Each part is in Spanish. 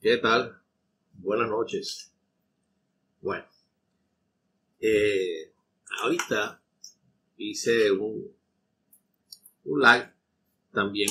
¿Qué tal? Buenas noches. Bueno, ahorita hice un live también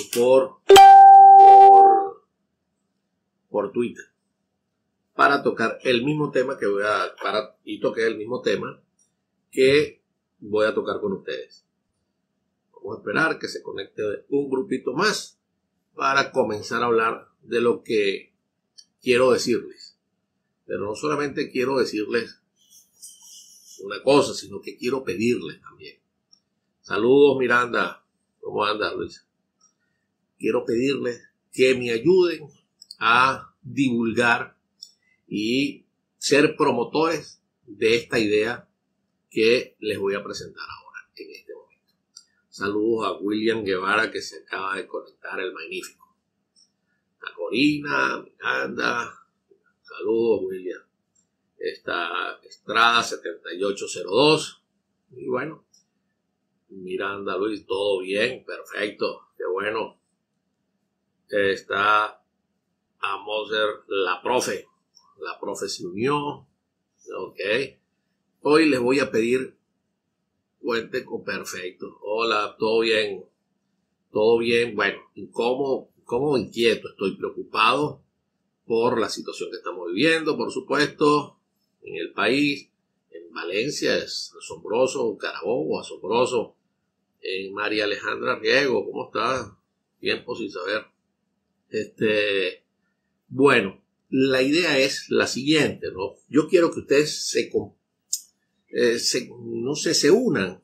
por Twitter para tocar el mismo tema toqué el mismo tema que voy a tocar con ustedes. Vamos a esperar que se conecte un grupito más para comenzar a hablar de lo que quiero decirles. Pero no solamente quiero decirles una cosa, sino que quiero pedirles también. Saludos, Miranda. ¿Cómo anda, Luisa? Quiero pedirles que me ayuden a divulgar y ser promotores de esta idea que les voy a presentar ahora, en este momento. Saludos a William Guevara, que se acaba de conectar, el magnífico. A Corina, Miranda. Saludos, William. Está Estrada 7802. Y bueno, Miranda, Luis, todo bien, perfecto, qué bueno. Está a Moser, la profe se unió. Ok. Hoy les voy a pedir cuente con perfecto. Hola, todo bien. Todo bien. Bueno, como inquieto, estoy preocupado por la situación que estamos viviendo, por supuesto, en el país. En Valencia es asombroso, Carabobo asombroso. En María Alejandra Riego, ¿cómo está? Tiempo sin saber. Bueno, la idea es la siguiente, ¿no? Yo quiero que ustedes se unan,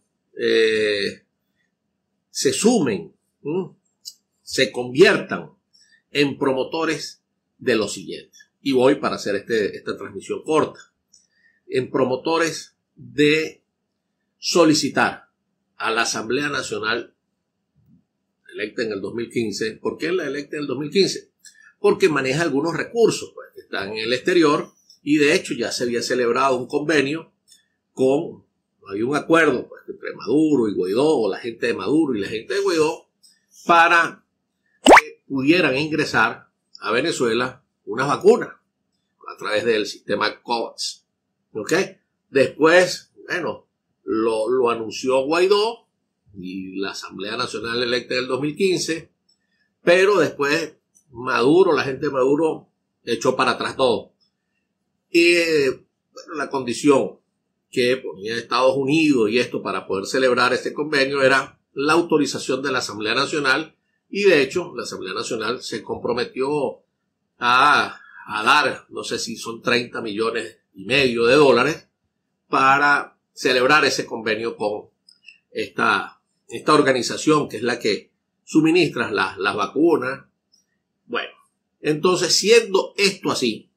se sumen, se conviertan en promotores de lo siguiente. Y voy para hacer esta transmisión corta. En promotores de solicitar a la Asamblea Nacional electa en el 2015. ¿Por qué la electa en el 2015? Porque maneja algunos recursos pues, que están en el exterior, y de hecho ya se había celebrado un convenio había un acuerdo pues, entre Maduro y Guaidó, o la gente de Maduro y la gente de Guaidó, para que pudieran ingresar a Venezuela unas vacunas a través del sistema COVAX. ¿Ok? Después, bueno, lo anunció Guaidó y la Asamblea Nacional electa en el 2015, pero después Maduro, la gente de Maduro, echó para atrás todo. Y bueno, la condición que ponía Estados Unidos y esto para poder celebrar este convenio era la autorización de la Asamblea Nacional, y de hecho la Asamblea Nacional se comprometió a dar, no sé si son 30 millones y medio de dólares para celebrar ese convenio con esta organización que es la que suministra las vacunas. Bueno, entonces siendo esto así,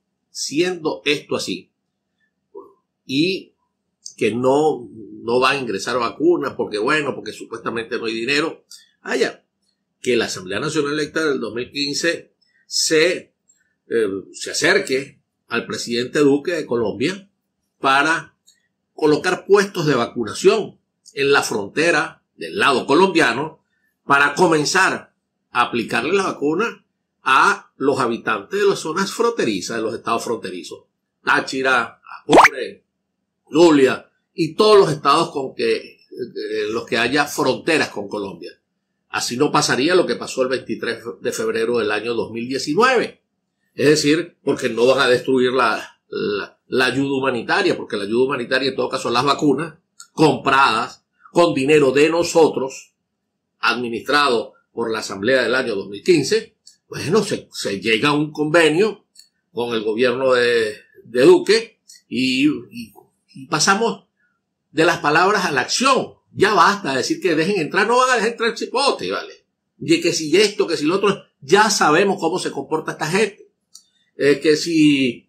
y que no va a ingresar vacunas porque supuestamente no hay dinero, que la Asamblea Nacional electa del 2015 se acerque al presidente Duque de Colombia para colocar puestos de vacunación en la frontera del lado colombiano para comenzar a aplicarle la vacuna a los habitantes de las zonas fronterizas, de los estados fronterizos, Táchira, Apure, Zulia y todos los estados los que haya fronteras con Colombia. Así no pasaría lo que pasó el 23 de febrero del año 2019. Es decir, porque no van a destruir la ayuda humanitaria, porque la ayuda humanitaria en todo caso son las vacunas compradas con dinero de nosotros, administrado por la Asamblea del año 2015. Bueno, se llega a un convenio con el gobierno de Duque y pasamos de las palabras a la acción. Ya basta de decir que dejen entrar, no van a dejar entrar el chipote, ¿vale? Y que si esto, que si lo otro, ya sabemos cómo se comporta esta gente. Que si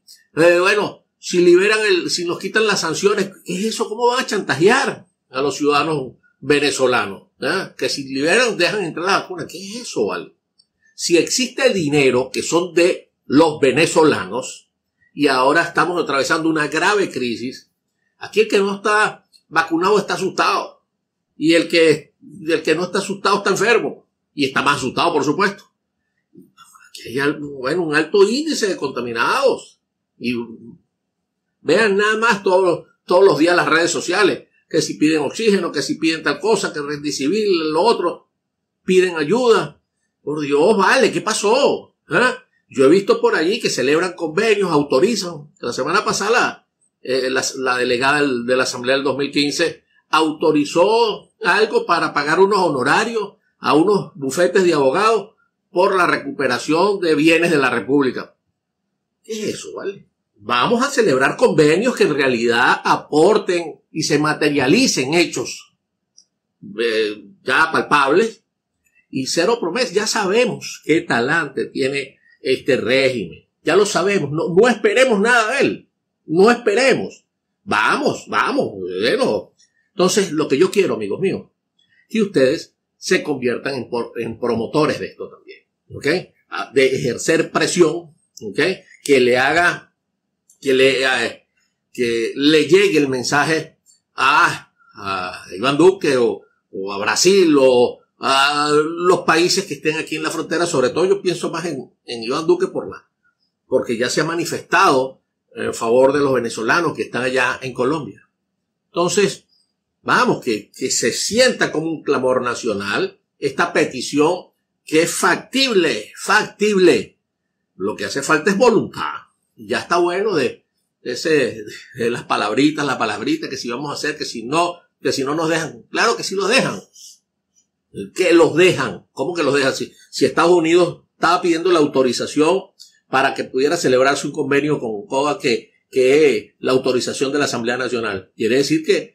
si nos quitan las sanciones, ¿qué es eso? ¿Cómo van a chantajear a los ciudadanos venezolanos? Que si liberan, dejan entrar la vacuna. ¿Qué es eso, vale? Si existe dinero que son de los venezolanos y ahora estamos atravesando una grave crisis, aquí el que no está vacunado está asustado, y el que no está asustado está enfermo y está más asustado, por supuesto. que hay bueno, un alto índice de contaminados. Y vean nada más todos los días las redes sociales, que si piden oxígeno, que si piden tal cosa, que Remdesivir, lo otro, piden ayuda. Por Dios, vale, ¿qué pasó? Yo he visto por allí que celebran convenios, autorizan. La semana pasada la delegada de la Asamblea del 2015 autorizó algo para pagar unos honorarios a unos bufetes de abogados por la recuperación de bienes de la República. ¿Qué es eso, vale? Vamos a celebrar convenios que en realidad aporten y se materialicen hechos ya palpables y cero promesas. Ya sabemos qué talante tiene este régimen. Ya lo sabemos. No esperemos nada de él. No esperemos. Vamos. Bueno. Entonces, lo que yo quiero, amigos míos, que ustedes se conviertan en promotores de esto también. ¿Ok? De ejercer presión. ¿Ok? Que le llegue el mensaje a Iván Duque o a Brasil o a los países que estén aquí en la frontera. Sobre todo yo pienso más en Iván Duque porque ya se ha manifestado en favor de los venezolanos que están allá en Colombia. Entonces, vamos, que se sienta como un clamor nacional esta petición que es factible. Lo que hace falta es voluntad. Ya está bueno de las palabritas, la palabrita, que si vamos a hacer, que si no nos dejan. Claro que sí los dejan. Que los dejan. ¿Cómo que los dejan? Si Estados Unidos estaba pidiendo la autorización para que pudiera celebrarse un convenio con COVA, que la autorización de la Asamblea Nacional. Quiere decir que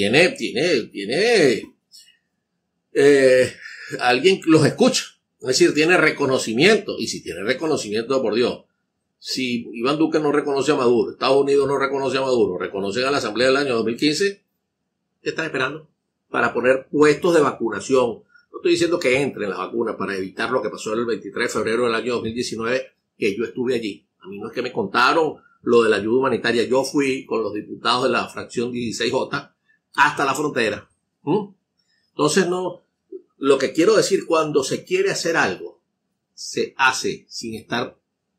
alguien los escucha. Es decir, tiene reconocimiento. Y si tiene reconocimiento, por Dios, si Iván Duque no reconoce a Maduro, Estados Unidos no reconoce a Maduro, reconocen a la Asamblea del año 2015, ¿qué están esperando? Para poner puestos de vacunación. No estoy diciendo que entren las vacunas para evitar lo que pasó el 23 de febrero del año 2019, que yo estuve allí. A mí no es que me contaron lo de la ayuda humanitaria. Yo fui con los diputados de la fracción 16J hasta la frontera. Entonces, lo que quiero decir, cuando se quiere hacer algo, se hace sin estar,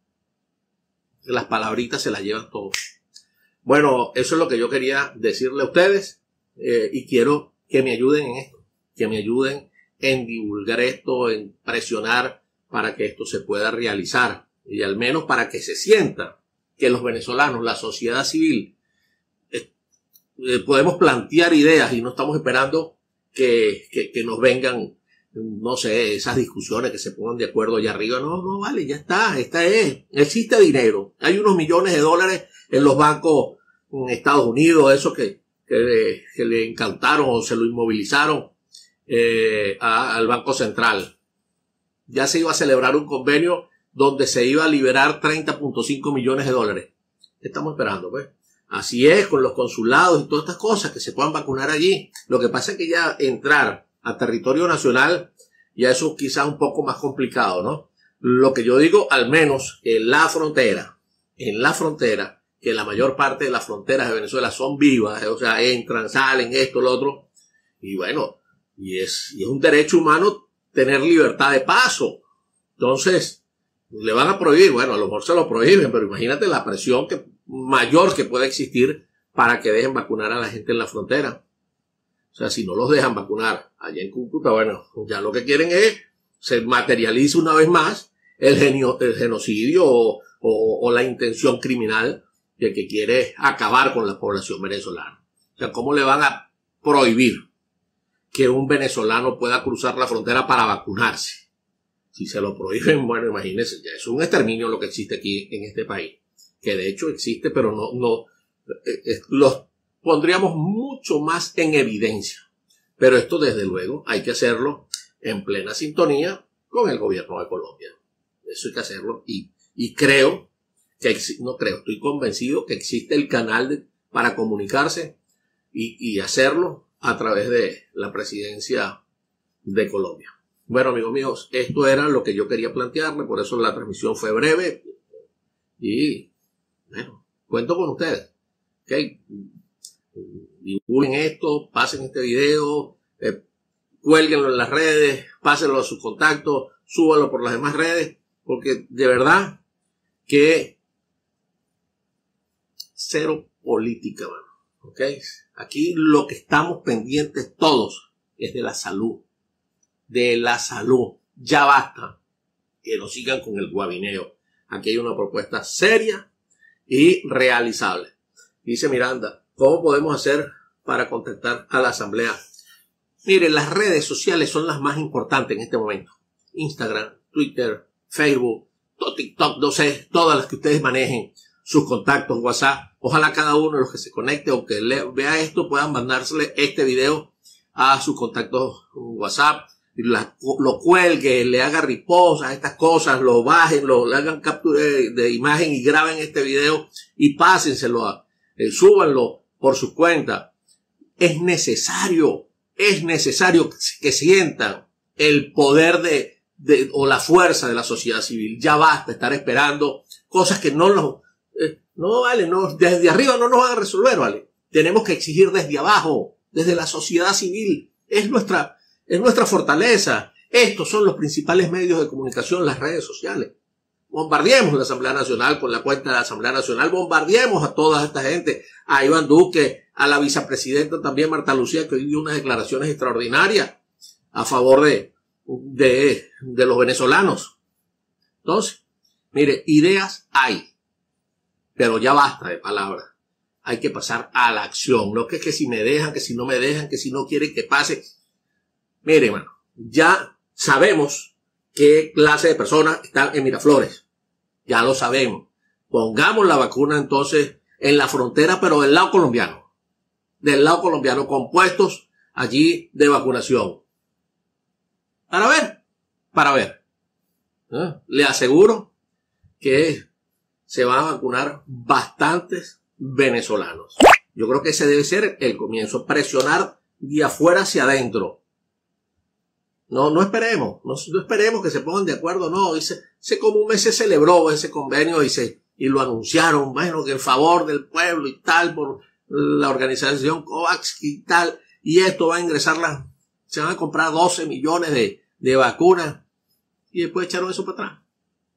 las palabritas se las llevan todos. Bueno, eso es lo que yo quería decirle a ustedes, y quiero que me ayuden en esto, que me ayuden en divulgar esto, en presionar para que esto se pueda realizar, y al menos para que se sienta que los venezolanos, la sociedad civil, podemos plantear ideas y no estamos esperando que nos vengan, no sé, esas discusiones, que se pongan de acuerdo allá arriba. No, vale, ya está, existe dinero, hay unos millones de dólares en los bancos en Estados Unidos, eso que le incautaron o se lo inmovilizaron al Banco Central. Ya se iba a celebrar un convenio donde se iba a liberar 30.5 millones de dólares. ¿Qué estamos esperando, pues? Así es, con los consulados y todas estas cosas, que se puedan vacunar allí. Lo que pasa es que ya entrar a territorio nacional, ya eso es quizás un poco más complicado, ¿no? Lo que yo digo, al menos en la frontera, que la mayor parte de las fronteras de Venezuela son vivas, o sea, entran, salen, esto, lo otro, y bueno, y es un derecho humano tener libertad de paso. Entonces, le van a prohibir, bueno, a lo mejor se lo prohíben, pero imagínate la presión mayor que puede existir para que dejen vacunar a la gente en la frontera. O sea, si no los dejan vacunar allá en Cúcuta, bueno, ya lo que quieren es se materialice una vez más el genocidio o la intención criminal de que quiere acabar con la población venezolana. O sea, ¿cómo le van a prohibir que un venezolano pueda cruzar la frontera para vacunarse? Si se lo prohíben, bueno, imagínense, ya es un exterminio lo que existe aquí en este país. Que de hecho existe, pero no los pondríamos mucho más en evidencia. Pero esto, desde luego, hay que hacerlo en plena sintonía con el gobierno de Colombia. Eso hay que hacerlo. Y creo que, estoy convencido que existe el canal para comunicarse y hacerlo a través de la presidencia de Colombia. Bueno, amigos míos, esto era lo que yo quería plantearle, por eso la transmisión fue breve. Y, bueno, cuento con ustedes. ¿Okay? Divulguen esto, pasen este video, cuélguenlo en las redes, pásenlo a sus contactos, súbanlo por las demás redes porque de verdad que cero política, mano. ¿Ok? Aquí lo que estamos pendientes todos es de la salud. De la salud. Ya basta que nos sigan con el guabineo. Aquí hay una propuesta seria y realizable. Dice Miranda, ¿cómo podemos hacer para contactar a la asamblea? Mire, las redes sociales son las más importantes en este momento. Instagram, Twitter, Facebook, TikTok, no sé, todas las que ustedes manejen, sus contactos, WhatsApp. Ojalá cada uno de los que se conecte o que vea esto puedan mandársele este video a sus contactos WhatsApp, lo cuelgue, le haga repost a estas cosas, lo bajen, le hagan captura de imagen y graben este video y pásenselo, súbanlo por su cuenta. Es necesario que sientan el poder o la fuerza de la sociedad civil. Ya basta estar esperando cosas que no vale, desde arriba no nos van a resolver, vale. Tenemos que exigir desde abajo, desde la sociedad civil. Es nuestra fortaleza. Estos son los principales medios de comunicación, las redes sociales. Bombardeemos la Asamblea Nacional con la cuenta de la Asamblea Nacional, bombardeemos a toda esta gente, a Iván Duque, a la vicepresidenta también Marta Lucía, que hoy dio unas declaraciones extraordinarias a favor de los venezolanos. Entonces, mire, ideas hay, pero ya basta de palabras. Hay que pasar a la acción. No que si me dejan, que si no me dejan, que si no quieren que pase. Mire, hermano, ya sabemos qué clase de personas están en Miraflores. Ya lo sabemos. Pongamos la vacuna entonces en la frontera, pero del lado colombiano. Del lado colombiano, con puestos allí de vacunación. Para ver. Le aseguro que se van a vacunar bastantes venezolanos. Yo creo que ese debe ser el comienzo. Presionar de afuera hacia adentro. No esperemos. No esperemos que se pongan de acuerdo. No, como un mes se celebró ese convenio y lo anunciaron. Bueno, que en favor del pueblo y tal, por la organización COVAX y tal. Y esto va a ingresar se van a comprar 12 millones de vacunas. Y después echaron eso para atrás.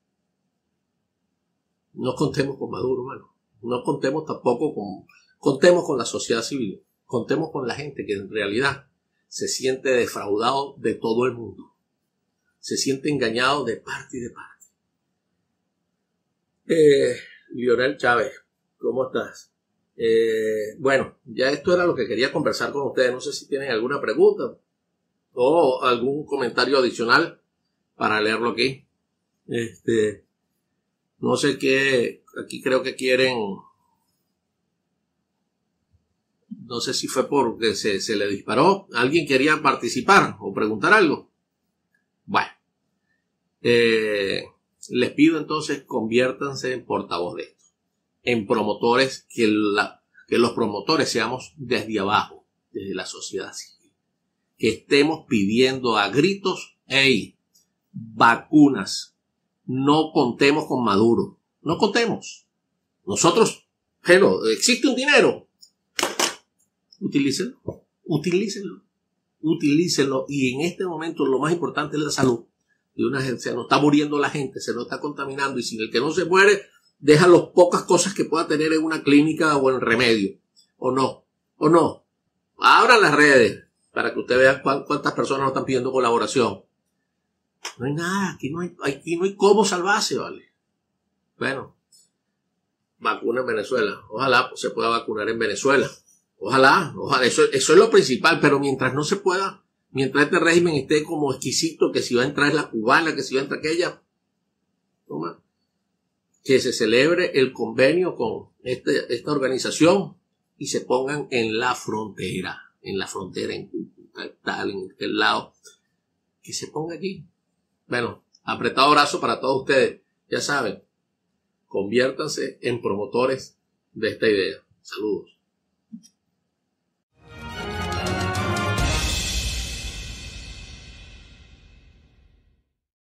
No contemos con Maduro, hermano. No contemos tampoco contemos con la sociedad civil. Contemos con la gente que en realidad se siente defraudado de todo el mundo. Se siente engañado de parte y de parte. Lionel Chávez, ¿cómo estás? Bueno, ya esto era lo que quería conversar con ustedes. No sé si tienen alguna pregunta o algún comentario adicional para leerlo aquí. No sé qué, aquí creo que quieren, no sé si fue porque se le disparó, alguien quería participar o preguntar algo. Bueno, les pido entonces conviértanse en portavoz de esto, en promotores, que los promotores seamos desde abajo, desde la sociedad civil, que estemos pidiendo a gritos, hey, vacunas. No contemos con Maduro. No contemos. Nosotros, pero existe un dinero. Utilícenlo. Y en este momento lo más importante es la salud. Y se nos está muriendo la gente, se nos está contaminando. Y sin el que no se muere, deja las pocas cosas que pueda tener en una clínica o en remedio. ¿O no? Abran las redes para que usted vea cuántas personas nos están pidiendo colaboración. No hay nada, aquí no hay cómo salvarse, ¿vale? Bueno, vacuna en Venezuela. Ojalá se pueda vacunar en Venezuela. Ojalá, eso es lo principal, pero mientras no se pueda, mientras este régimen esté como exquisito, que si va a entrar la cubana, que si va a entrar aquella, que se celebre el convenio con esta organización y se pongan en la frontera, en Cúcuta, tal, en este lado, que se ponga allí. Bueno, apretado abrazo para todos ustedes. Ya saben, conviértanse en promotores de esta idea. Saludos.